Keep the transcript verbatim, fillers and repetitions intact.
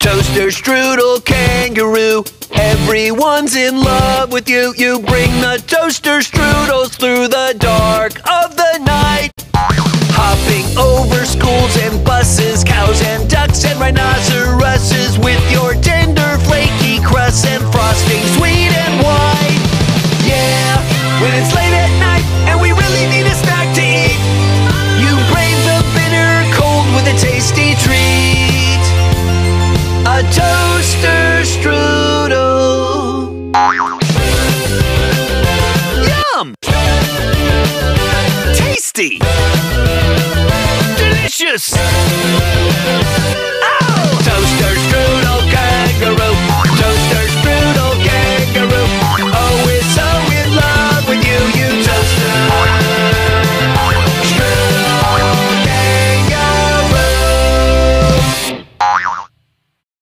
Toaster Strudel Kangaroo, everyone's in love with you. You bring the toaster strudels through the dark of the night, hopping over schools and buses, cows and ducks and rhinoceroses, with your tender flaky crusts and frosting sweet and white. Yeah, when it's late at night and we really need a snack to eat, you brave the bitter cold with a tasty treat. A